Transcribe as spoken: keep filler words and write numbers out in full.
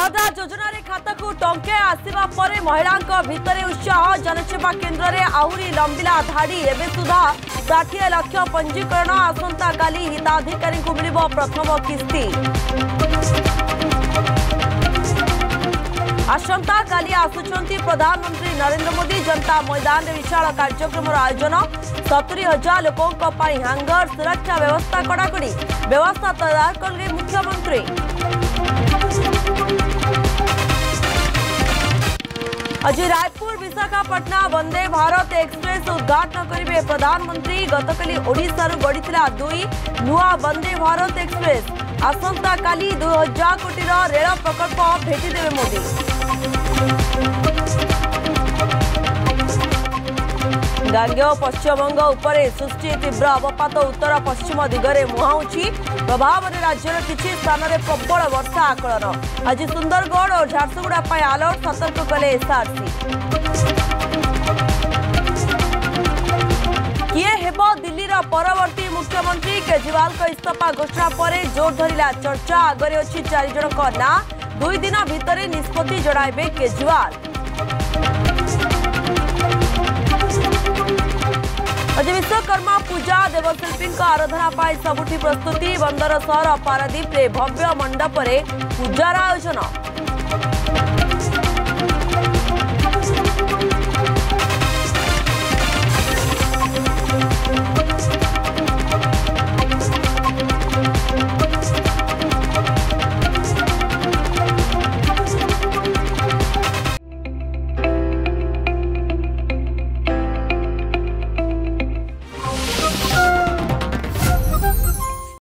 मुद्रा योजना रे खाता को टंके आसीबा परे महिलांक भितरे उत्साह जनसेवा केंद्र रे आहुरी लंबिला धाड़ी एबे सुधा साठ लाख पंजीकरण आसंता काली हिताधिकारी को मिलिबो प्रथम किस्ती आसंता काली आसुचंती प्रधानमंत्री नरेंद्र मोदी जनता मैदान रे विशाल कार्यक्रम आयोजन सत्तरी हजार लोकों हैंगर सुरक्षा व्यवस्था कड़ाकड़ी व्यवस्था तैयार कले मुख्यमंत्री। आज रायपुर विशाखापट्टना वंदे भारत एक्सप्रेस उद्घाटन करेंगे प्रधानमंत्री। गतकाली ओडिशा गढ़ी दुई नुआ वंदे भारत एक्सप्रेस आसंता काली दुई हजार कोटी रेल प्रकल्प भेटिदेवे मोदी। गांगेय पश्चिमबंग उपरे सृष्टि तीव्र अवपात उत्तर पश्चिम दिगरे मुहाउछि प्रभाव में राज्यर किछि स्थान में प्रबल वर्षा आकलन। आज सुंदरगढ़ और झारसुगुड़ा पर अलर्ट सतर्क कले एसआरसी। किए हेबो दिल्लीर परवर्ती मुख्यमंत्री केजरीवाल का इस्तीफा घोषणा पर जोर धरिला चर्चा। आगरे अछि चारि जनक ना दुई दिन भितर निष्पत्ति जणाइबे केजरीवाल। आज विश्वकर्मा पूजा देवशिल्पी आराधना पाई सबुठी प्रस्तुति। बंदर सहर पारादीप रे भव्य मंडप रे पूजार आयोजन।